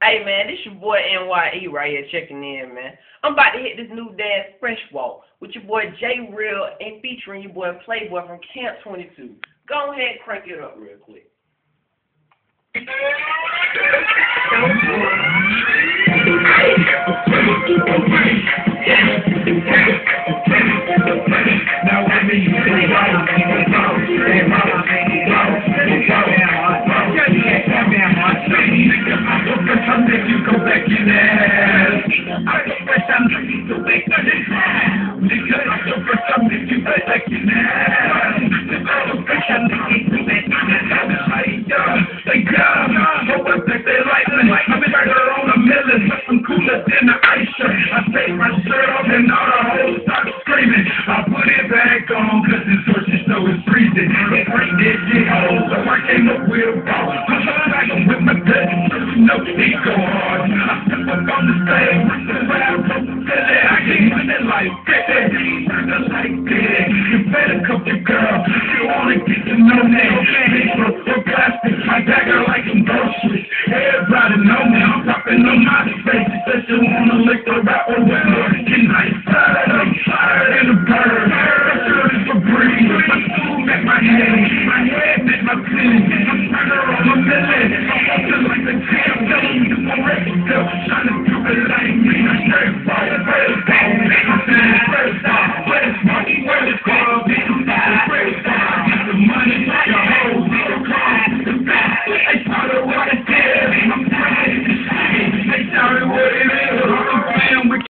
Hey man, this your boy NYE right here checking in, man. I'm about to hit this new dance fresh walk with your boy J Real and featuring your boy Playboy from Camp 22. Go ahead and crank it up real quick.